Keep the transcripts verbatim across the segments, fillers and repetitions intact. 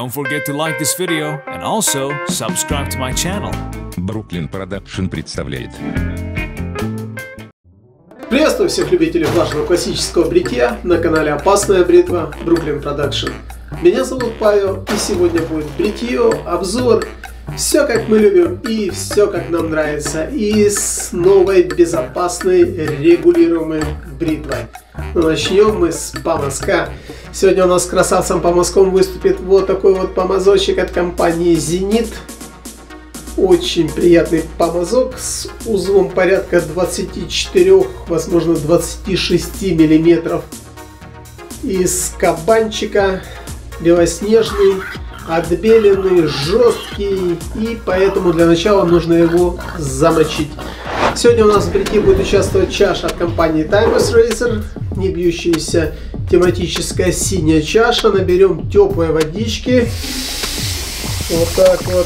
Don't forget to like this video and also subscribe to my channel. Brooklyn Production представляет. Приветствую всех любителей влажного классического бритья на канале Опасная бритва Brooklyn Production. Меня зовут Павел, и сегодня будет бритье, обзор, все как мы любим и все как нам нравится, и с новой безопасной регулируемой бритвой. Но начнем мы с помазка. Сегодня у нас красавцем помазком выступит вот такой вот помазочек от компании Zenit. Очень приятный помазок с узлом порядка двадцати четырёх, возможно двадцати шести миллиметров. Из кабанчика, белоснежный, отбеленный, жесткий, и поэтому для начала нужно его замочить. Сегодня у нас в бритье будет участвовать чаша от компании Timeless Razor, не бьющаяся тематическая синяя чаша. Наберем теплой водички. Вот так вот.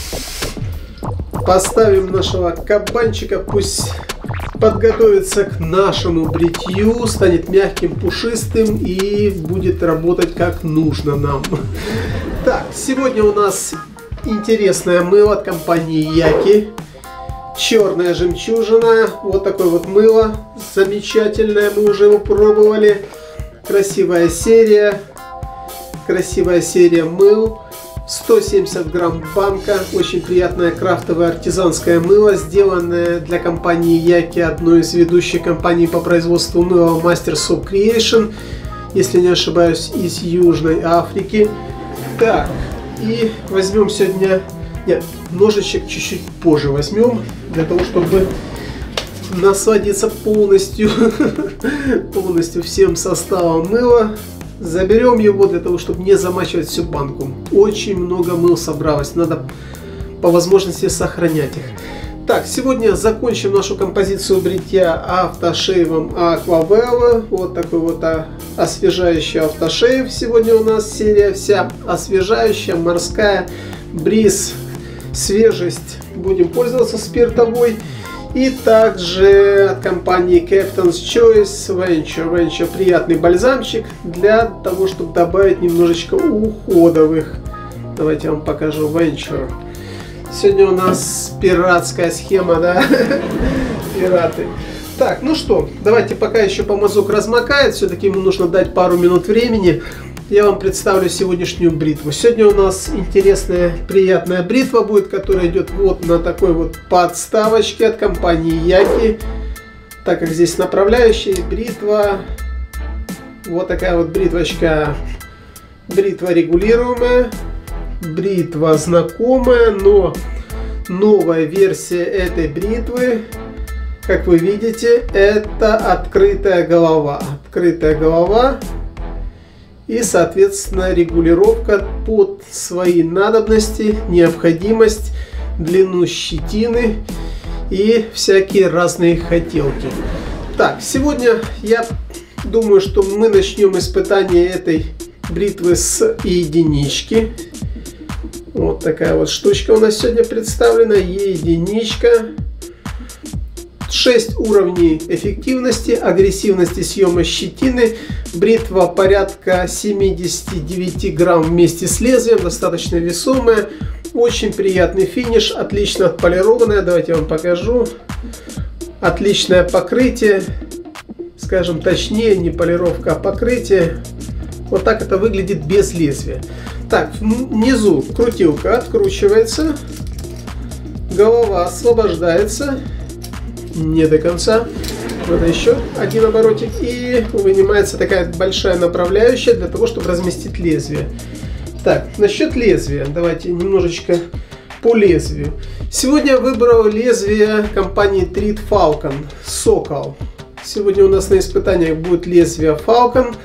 Поставим нашего кабанчика, пусть подготовится к нашему бритью, станет мягким, пушистым и будет работать как нужно нам. Так, сегодня у нас интересное мыло от компании Яки. Черная жемчужина. Вот такое вот мыло. Замечательное. Мы уже его пробовали. Красивая серия. Красивая серия мыл. сто семьдесят грамм банка. Очень приятное крафтовое артизанское мыло, сделанное для компании Яки, одной из ведущих компаний по производству мыла Master Soap Creation, если не ошибаюсь, из Южной Африки. Так, и возьмем сегодня... Нет, ножичек чуть-чуть позже возьмем, для того, чтобы насладиться полностью, полностью всем составом мыла. Заберем его для того, чтобы не замачивать всю банку. Очень много мыл собралось, надо по возможности сохранять их. Так, сегодня закончим нашу композицию бритья автошейвом Aquavella. Вот такой вот освежающий автошейв. Сегодня у нас серия вся освежающая, морская, бриз, свежесть. Будем пользоваться спиртовой. И также от компании Captain's Choice Venture. Venture приятный бальзамчик для того, чтобы добавить немножечко уходовых. Давайте я вам покажу Venture. Сегодня у нас пиратская схема, да? Пираты. Так, ну что, давайте пока еще помазок размокает. Все-таки ему нужно дать пару минут времени. Я вам представлю сегодняшнюю бритву. Сегодня у нас интересная, приятная бритва будет, которая идет вот на такой вот подставочке от компании Яки. Так как здесь направляющая бритва. Вот такая вот бритвочка. Бритва регулируемая. Бритва знакомая, но новая версия этой бритвы, как вы видите, это открытая голова. Открытая голова. И, соответственно, регулировка под свои надобности, необходимость, длину щетины и всякие разные хотелки. Так, сегодня я думаю, что мы начнем испытание этой бритвы с единички. Вот такая вот штучка у нас сегодня представлена. Единичка. шесть уровней эффективности, агрессивности съема щетины. Бритва порядка семидесяти девяти грамм вместе с лезвием, достаточно весомая. Очень приятный финиш, отлично отполированная. Давайте я вам покажу. Отличное покрытие, скажем точнее, не полировка, а покрытие. Вот так это выглядит без лезвия. Так, внизу крутилка откручивается, голова освобождается. Не до конца. Надо еще один оборотик. И вынимается такая большая направляющая для того, чтобы разместить лезвие. Так, насчет лезвия. Давайте немножечко по лезвию. Сегодня я выбрал лезвие компании Treat Falcon Сокол. Сегодня у нас на испытаниях будет лезвие Falcon.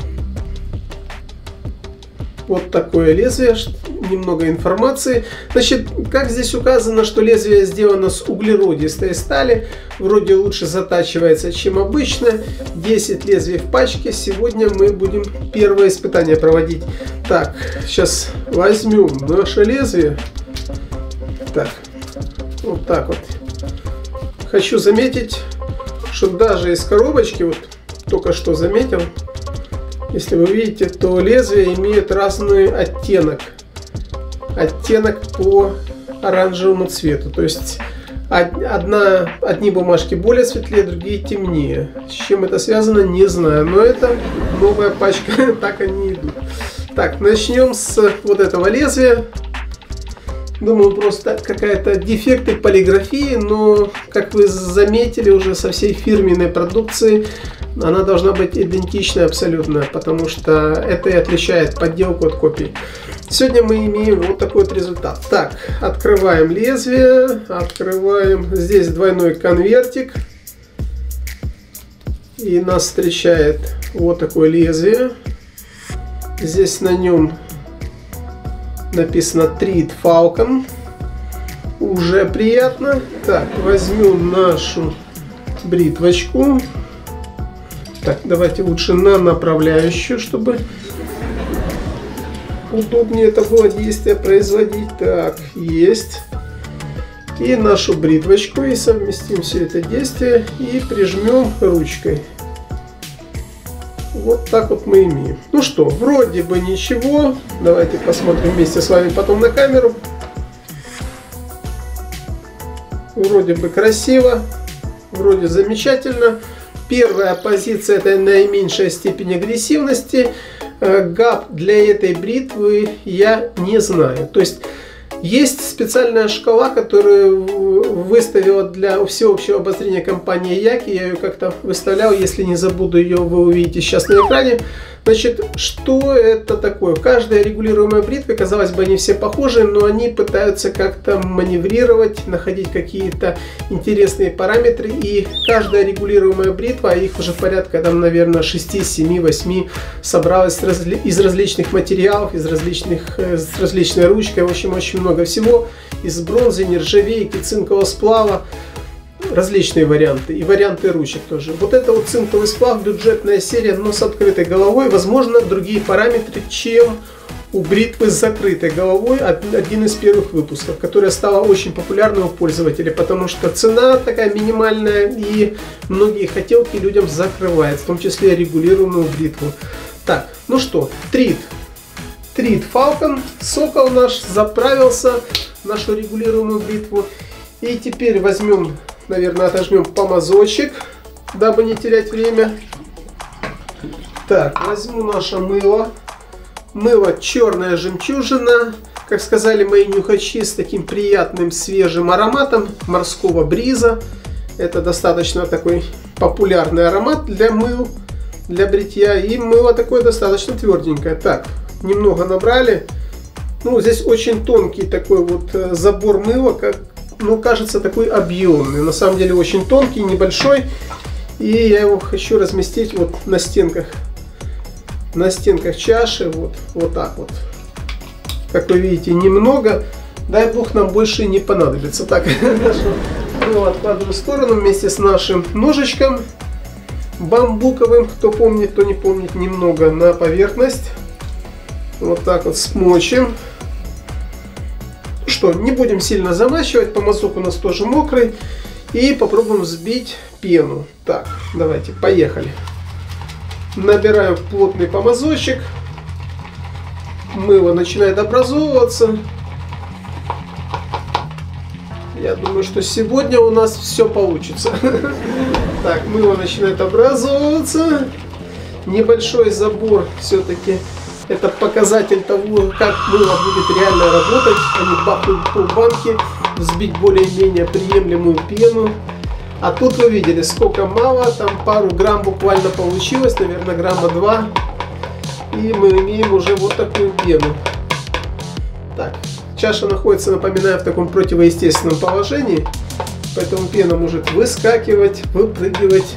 Вот такое лезвие, немного информации. Значит, как здесь указано, что лезвие сделано с углеродистой стали. Вроде лучше затачивается, чем обычно. десять лезвий в пачке. Сегодня мы будем первое испытание проводить. Так, сейчас возьмем наше лезвие. Так, вот так вот. Хочу заметить, что даже из коробочки, вот только что заметил, если вы видите, то лезвие имеет разный оттенок. оттенок по оранжевому цвету. То есть одна, одни бумажки более светлее, другие темнее. С чем это связано, не знаю. Но это новая пачка, так они идут. Так, начнем с вот этого лезвия. Думаю, просто какая-то дефекты полиграфии, но, как вы заметили, уже со всей фирменной продукции она должна быть идентичной абсолютно, потому что это и отличает подделку от копий. Сегодня мы имеем вот такой вот результат. Так, открываем лезвие, открываем, здесь двойной конвертик, и нас встречает вот такое лезвие. Здесь на нем написано Treat Falcon. Уже приятно. Так, возьмем нашу бритвочку. Так, давайте лучше на направляющую, чтобы удобнее это было действие производить. Так, есть. И нашу бритвочку, и совместим все это действие и прижмем ручкой. Вот так вот мы имеем. Ну что, вроде бы ничего. Давайте посмотрим вместе с вами потом на камеру. Вроде бы красиво. Вроде замечательно. Первая позиция — это наименьшая степень агрессивности. Гап для этой бритвы я не знаю. То есть есть специальная шкала, которую выставила для всеобщего обозрения компания Яки. Я ее как-то выставлял, если не забуду ее, вы увидите сейчас на экране. Значит, что это такое? Каждая регулируемая бритва, казалось бы, они все похожи, но они пытаются как-то маневрировать, находить какие-то интересные параметры. И каждая регулируемая бритва, их уже порядка, там, наверное, шесть, семь, восемь, собралась из различных материалов, из различных, с различной ручкой, в общем, очень много всего. Из бронзы, нержавейки, цинкового сплава. Различные варианты, и варианты ручек тоже. Вот это вот цинковый сплав, бюджетная серия, но с открытой головой. Возможно, другие параметры, чем у бритвы с закрытой головой. Один из первых выпусков, которая стала очень популярной у пользователей, потому что цена такая минимальная, и многие хотелки людям закрывает, в том числе регулируемую бритву. Так, ну что, Treat. Treat Falcon. Сокол наш заправился в нашу регулируемую бритву. И теперь возьмем, наверное, отожмем помазочек, дабы не терять время. Так, возьму наше мыло. Мыло черная жемчужина. Как сказали мои нюхачи, с таким приятным свежим ароматом морского бриза. Это достаточно такой популярный аромат для мыл, для бритья. И мыло такое достаточно тверденькое. Так, немного набрали. Ну, здесь очень тонкий такой вот забор мыла, как... Ну, кажется, такой объемный. На самом деле очень тонкий, небольшой. И я его хочу разместить вот на стенках. На стенках чаши. Вот, вот так вот. Как вы видите, немного. Дай бог, нам больше не понадобится. Так, ну, откладываю в сторону вместе с нашим ножичком бамбуковым. Кто помнит, кто не помнит, немного на поверхность. Вот так вот смочим. Что, не будем сильно замачивать, помазок у нас тоже мокрый. И попробуем взбить пену. Так, давайте, поехали. Набираем плотный помазочек. Мыло начинает образовываться. Я думаю, что сегодня у нас все получится. Так, мыло начинает образовываться. Небольшой забор все-таки. Это показатель того, как мыло будет реально работать, а не бахнуть полбанки, взбить более-менее приемлемую пену. А тут вы видели, сколько мало, там пару грамм буквально получилось, наверное, грамма два. И мы имеем уже вот такую пену. Так, чаша находится, напоминаю, в таком противоестественном положении, поэтому пена может выскакивать, выпрыгивать.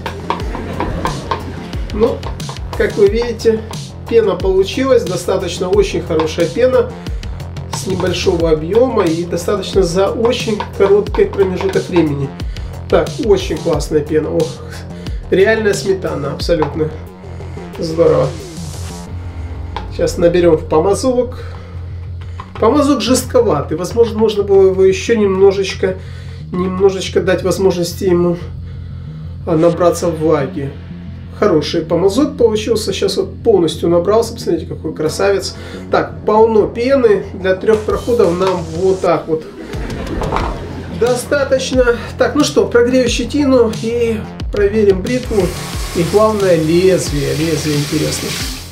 Ну, как вы видите, пена получилась, достаточно очень хорошая пена, с небольшого объема и достаточно за очень короткий промежуток времени. Так, очень классная пена, ох, реальная сметана, абсолютно здорово. Сейчас наберем в помазок. Помазок жестковатый, возможно, можно было его еще немножечко, немножечко дать возможности ему набраться влаги. хороший помазок получился. Сейчас вот полностью набрался. Посмотрите, какой красавец. Так, полно пены. Для трех проходов нам вот так вот достаточно. Так, ну что, прогрею щетину и проверим бритву. И главное, лезвие. Лезвие интересно.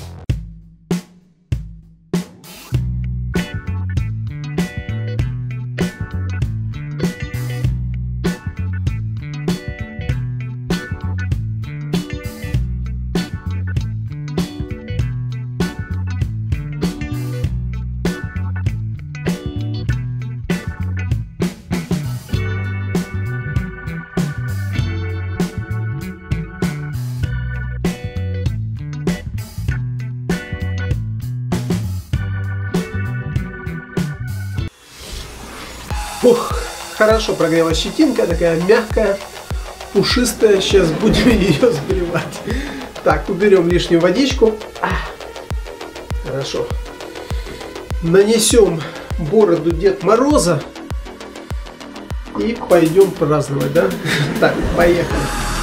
Ух, хорошо прогрелась щетинка, такая мягкая, пушистая. Сейчас будем ее сбривать. Так, уберем лишнюю водичку. Хорошо. Нанесем бороду Дед Мороза и пойдем праздновать, да? Так, поехали.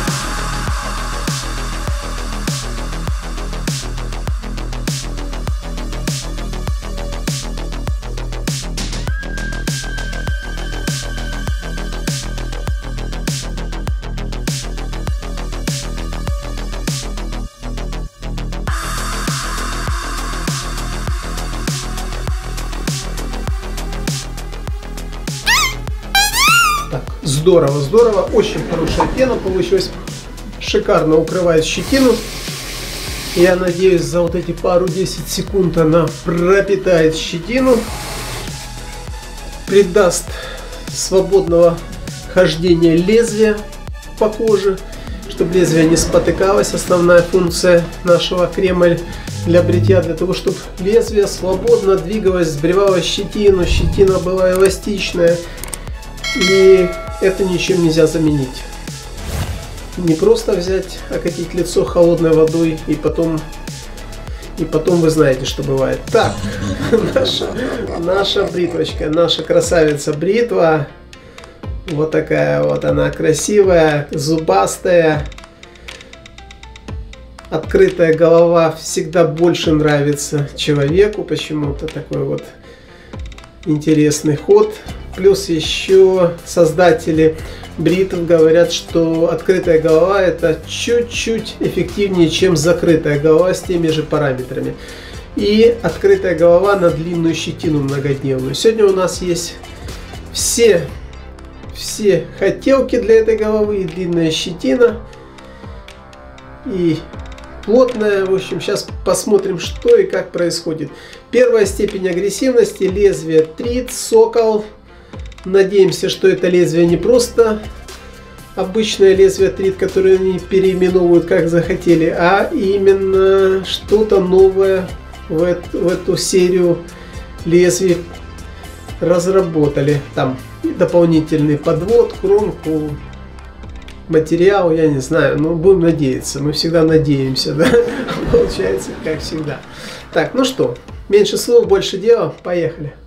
Здорово, здорово. Очень хорошая пена получилась. Шикарно укрывает щетину. Я надеюсь, за вот эти пару-десять секунд она пропитает щетину. Придаст свободного хождения лезвия по коже, чтобы лезвие не спотыкалось. Основная функция нашего крема для бритья, для того, чтобы лезвие свободно двигалось, сбривало щетину, щетина была эластичная. И это ничем нельзя заменить. Не просто взять, окатить лицо холодной водой и потом, и потом вы знаете, что бывает. Так, наша, наша бритвочка, наша красавица бритва. Вот такая вот она красивая, зубастая. Открытая голова всегда больше нравится человеку. Почему-то такой вот интересный ход. Плюс еще создатели бритв говорят, что открытая голова это чуть-чуть эффективнее, чем закрытая голова с теми же параметрами. И открытая голова на длинную щетину многодневную. Сегодня у нас есть все, все хотелки для этой головы. И длинная щетина, и плотная. В общем, сейчас посмотрим, что и как происходит. Первая степень агрессивности. Лезвие Трит, Сокол. Надеемся, что это лезвие не просто обычное лезвие Трит, которое они переименовывают как захотели, а именно что-то новое в эту, в эту серию лезвий разработали. Там дополнительный подвод, кромку, материал, я не знаю, но будем надеяться. Мы всегда надеемся, да? Получается, как всегда. Так, ну что, меньше слов, больше дела, поехали.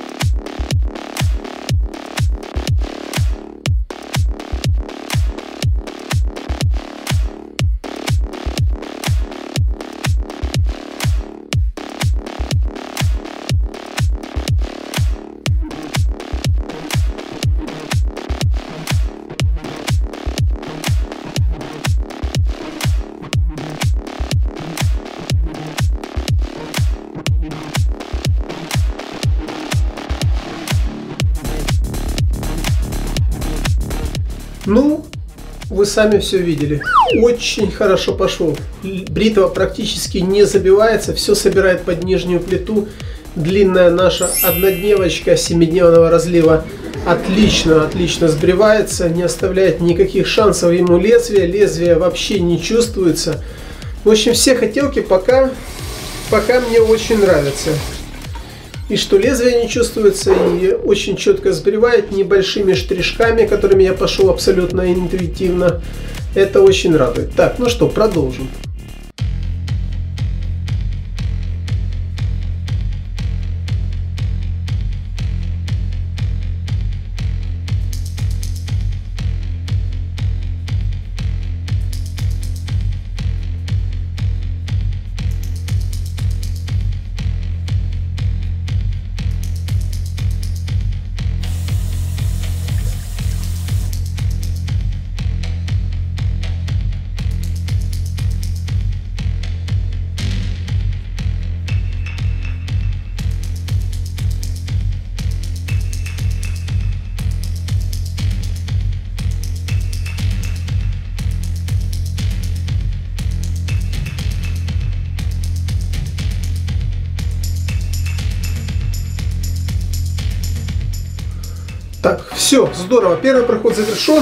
Ну, вы сами все видели. Очень хорошо пошел. Бритва практически не забивается, все собирает под нижнюю плиту. Длинная наша однодневочка семидневного разлива отлично, отлично сбривается, не оставляет никаких шансов ему лезвия. Лезвие вообще не чувствуется. В общем, все хотелки пока, пока мне очень нравятся. И что лезвие не чувствуется, и очень четко сбривает небольшими штришками, которыми я пошел абсолютно интуитивно. Это очень радует. Так, ну что, продолжим. Так, все, здорово. Первый проход завершен.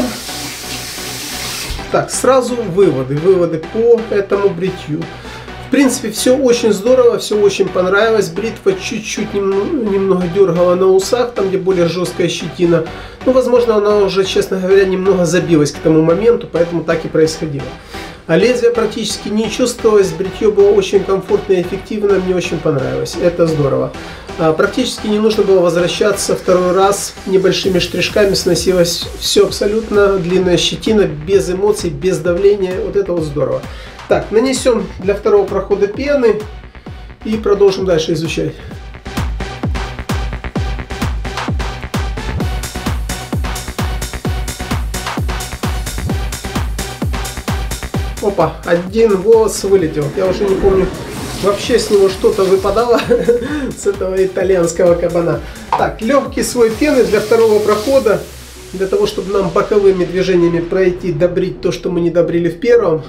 Так, сразу выводы. Выводы по этому бритью. В принципе, все очень здорово, все очень понравилось. Бритва чуть-чуть нем, немного дергала на усах, там где более жесткая щетина. Ну, возможно, она уже, честно говоря, немного забилась к тому моменту, поэтому так и происходило. А лезвие практически не чувствовалось, бритье было очень комфортно и эффективно, мне очень понравилось. Это здорово. А, практически не нужно было возвращаться второй раз, небольшими штришками сносилось все абсолютно, длинная щетина, без эмоций, без давления, вот это вот здорово. Так, нанесем для второго прохода пены и продолжим дальше изучать. Опа, один волос вылетел. Я уже не помню, вообще с него что-то выпадало с этого итальянского кабана. Так, легкий слой пены для второго прохода, для того, чтобы нам боковыми движениями пройти, добрить то, что мы не добрили в первом.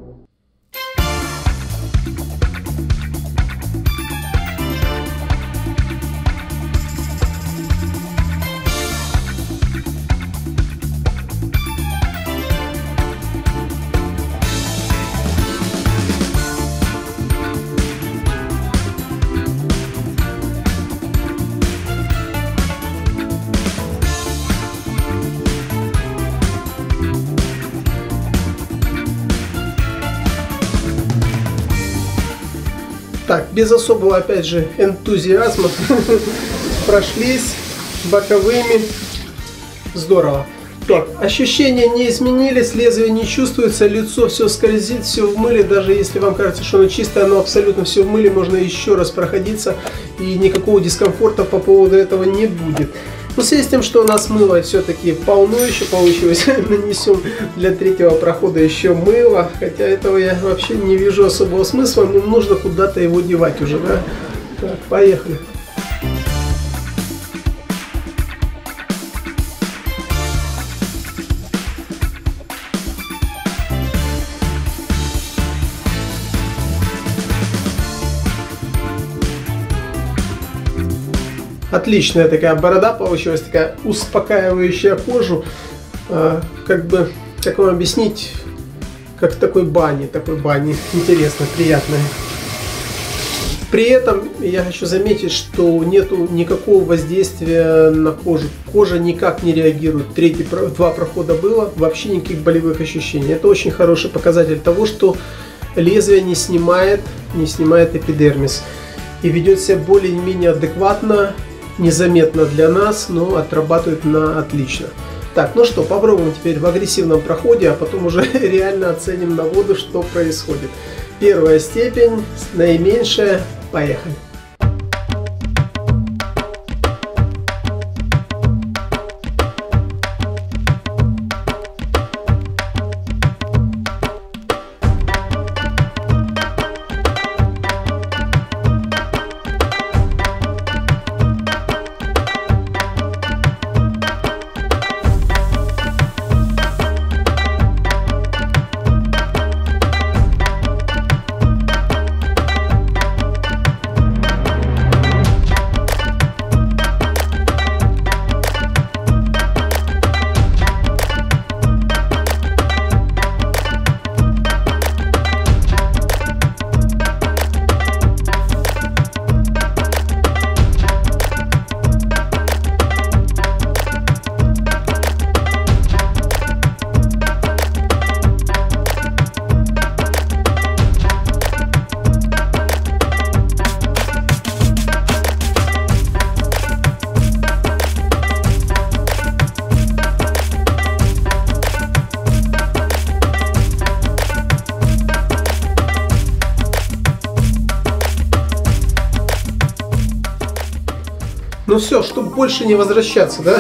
Так, без особого, опять же, энтузиазма прошлись боковыми. Здорово. Так, ощущения не изменились, лезвие не чувствуется, лицо все скользит, все в мыле. Даже если вам кажется, что оно чистое, оно абсолютно все в мыле. Можно еще раз проходиться, и никакого дискомфорта по поводу этого не будет. Но в связи с тем, что у нас мыло все-таки полно еще получилось, нанесем для третьего прохода еще мыло. Хотя этого я вообще не вижу особого смысла, но нужно куда-то его девать уже, да? Так, поехали. Отличная такая борода получилась, такая успокаивающая кожу. А, как бы, как вам объяснить, как в такой бане, такой бане. Интересно, приятно. При этом я хочу заметить, что нету никакого воздействия на кожу. Кожа никак не реагирует. Третий, два прохода было, вообще никаких болевых ощущений. Это очень хороший показатель того, что лезвие не снимает, не снимает эпидермис. И ведет себя более-менее адекватно, незаметно для нас, но отрабатывает на отлично. Так, ну что, попробуем теперь в агрессивном проходе, а потом уже реально оценим на воду, что происходит. Первая степень, наименьшая, поехали. Ну все, чтобы больше не возвращаться, да?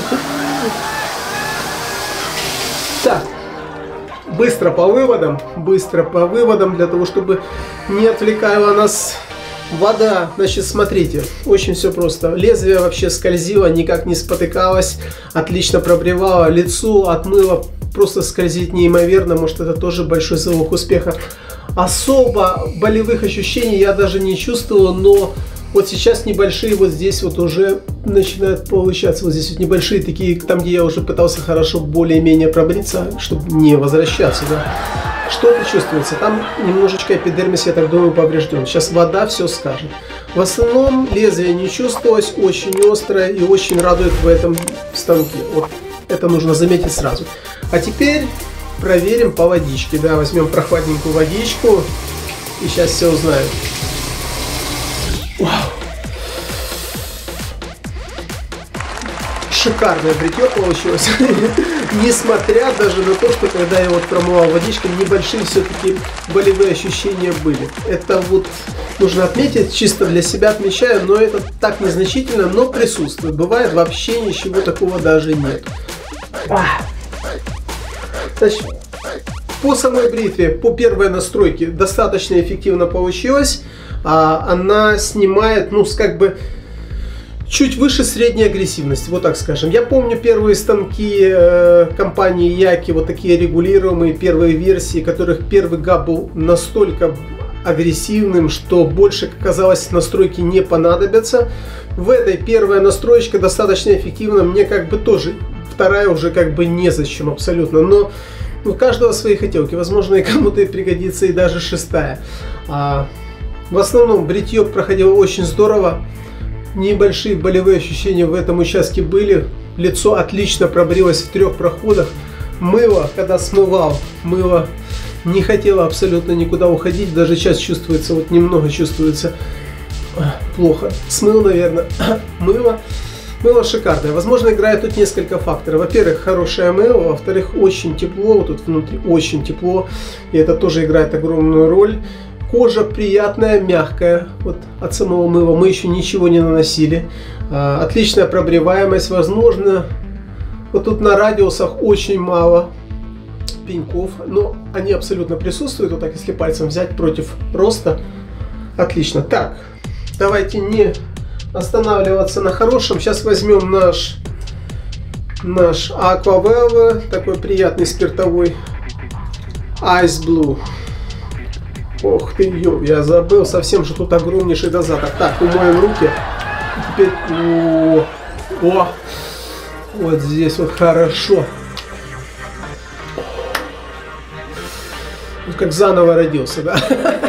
Так, быстро по выводам, быстро по выводам, для того, чтобы не отвлекала нас вода. Значит, смотрите, очень все просто. Лезвие вообще скользило, никак не спотыкалось, отлично пробривало лицо, отмыло, просто скользит неимоверно, может, это тоже большой залог успеха. Особо болевых ощущений я даже не чувствовал, но Вот сейчас небольшие вот здесь вот уже начинают получаться. Вот здесь вот небольшие такие, там где я уже пытался хорошо более-менее пробриться, чтобы не возвращаться, да. Что-то чувствуется. Там немножечко эпидермис, я так думаю, поврежден. Сейчас вода все скажет. В основном лезвие не чувствовалось, очень острое и очень радует в этом станке. Вот это нужно заметить сразу. А теперь проверим по водичке. Да, возьмем прохладненькую водичку и сейчас все узнаем. Вау. Шикарное бритье получилось. Несмотря даже на то, что когда я вот промывал водичкой, небольшие все-таки болевые ощущения были. Это вот нужно отметить, чисто для себя отмечаю, но это так незначительно, но присутствует. Бывает вообще ничего такого даже нет. Значит, по самой бритве, по первой настройке достаточно эффективно получилось. Она снимает, ну, как бы чуть выше средней агрессивности, вот так скажем. Я помню первые станки э, компании Яки, вот такие регулируемые, первые версии, которых первый габ был настолько агрессивным, что больше, как казалось, настройки не понадобятся. В этой первая настроечка достаточно эффективна, мне как бы тоже, вторая уже как бы незачем абсолютно, но у каждого свои хотелки, возможно, и кому-то и пригодится и даже шестая. А, в основном бритье проходило очень здорово. Небольшие болевые ощущения в этом участке были. Лицо отлично пробрилось в трех проходах. Мыло, когда смывал, мыло не хотело абсолютно никуда уходить. Даже сейчас чувствуется, вот немного чувствуется плохо. Смыл, наверное, мыло. Мыло шикарное. Возможно, играет тут несколько факторов. Во-первых, хорошее мыло. Во-вторых, очень тепло. Вот тут внутри очень тепло. И это тоже играет огромную роль. Кожа приятная, мягкая, вот от самого мыла. Мы еще ничего не наносили. А, отличная пробриваемость, возможно. Вот тут на радиусах очень мало пеньков, но они абсолютно присутствуют. Вот так, если пальцем взять против роста. Отлично. Так, давайте не останавливаться на хорошем. Сейчас возьмем наш, наш Aqua Velva, такой приятный спиртовой Ice Blue. Ох ты, ё, я забыл совсем, что тут огромнейший дозатор. Так, умоем руки. И теперь, о, о, вот здесь вот хорошо. Вот как заново родился, да?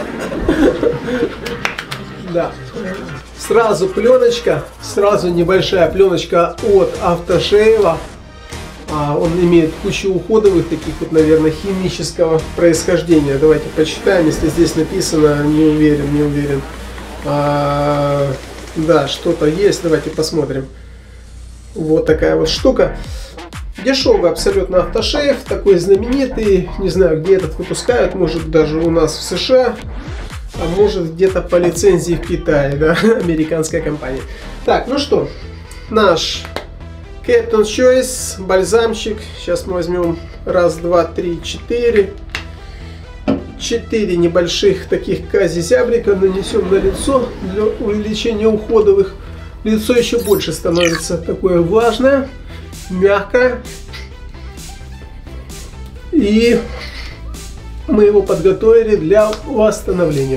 Да. Сразу пленочка, сразу небольшая пленочка от автошейва. А, он имеет кучу уходовых, таких вот, наверное, химического происхождения. Давайте почитаем, если здесь написано, не уверен, не уверен. А, да, что-то есть, давайте посмотрим. Вот такая вот штука. Дешевый абсолютно автошейв, такой знаменитый. Не знаю, где этот выпускают, может даже у нас в США, а может где-то по лицензии в Китае, да, американская компания. Так, ну что, наш Captain's Choice, бальзамчик. Сейчас мы возьмем раз, два, три, четыре. Четыре небольших таких кази-зябрика нанесем на лицо для увеличения уходовых. Лицо еще больше становится такое влажное, мягкое. И мы его подготовили для восстановления.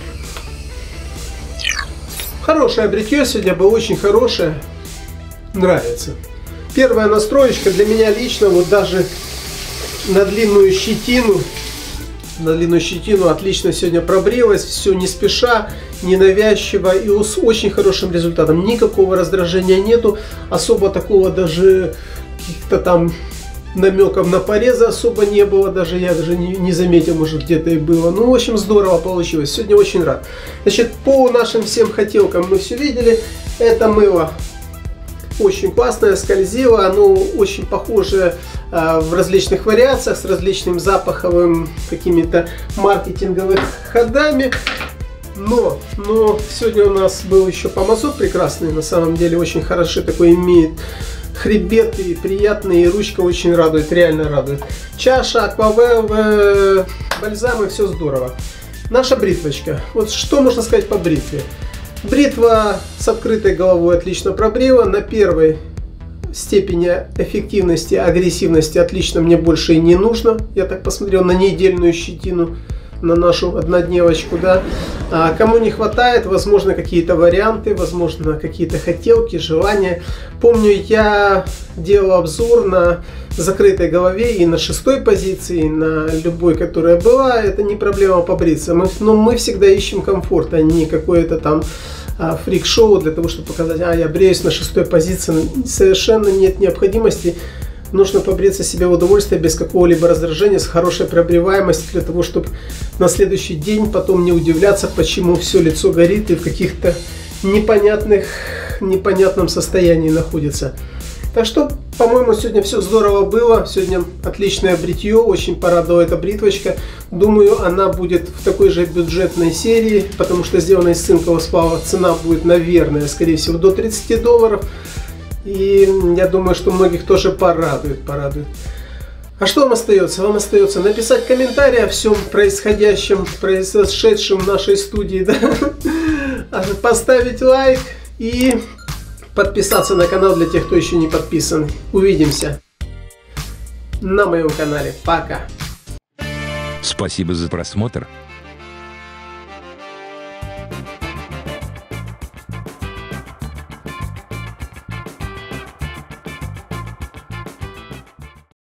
Хорошее бритье сегодня было, очень хорошее. Нравится. Первая настроечка для меня лично, вот даже на длинную щетину, на длинную щетину отлично сегодня пробрилась, все не спеша, ненавязчиво и с очень хорошим результатом. Никакого раздражения нету, особо такого даже каких-то там намеков на порезы особо не было, даже я даже не, не заметил, может где-то и было. Ну, в общем, здорово получилось. Сегодня очень рад. Значит, по нашим всем хотелкам мы все видели. Это мыло очень классное, скользило, оно очень похоже э, в различных вариациях, с различным запаховым какими-то маркетинговыми ходами. Но, но сегодня у нас был еще помазок прекрасный, на самом деле очень хороший, такой имеет хребет и приятный, и ручка очень радует, реально радует. Чаша, аквавелв, бальзамы, все здорово. Наша бритвочка. Вот что можно сказать по бритве? Бритва с открытой головой отлично пробрила. На первой степени эффективности, агрессивности отлично, мне больше и не нужно. Я так посмотрел на недельную щетину. на нашу однодневочку, да. А кому не хватает, возможно, какие-то варианты, возможно, какие-то хотелки, желания. Помню, я делал обзор на закрытой голове и на шестой позиции, и на любой, которая была. Это не проблема побриться. Мы, но мы всегда ищем комфорт, а не какое-то там а, фрик-шоу для того, чтобы показать, а я бреюсь на шестой позиции. Совершенно нет необходимости. Нужно побриться себе в удовольствие, без какого-либо раздражения, с хорошей пробриваемостью, для того, чтобы на следующий день потом не удивляться, почему все лицо горит и в каких-то непонятных, непонятном состоянии находится. Так что, по-моему, сегодня все здорово было. Сегодня отличное бритье, очень порадовала эта бритвочка. Думаю, она будет в такой же бюджетной серии, потому что сделана из цинкового сплава. Цена будет, наверное, скорее всего, до тридцати долларов. И я думаю, что многих тоже порадует, порадует. А что вам остается? Вам остается написать комментарий о всем происходящем, произошедшем в нашей студии, да? Поставить лайк и подписаться на канал для тех, кто еще не подписан. Увидимся на моем канале. Пока! Спасибо за просмотр.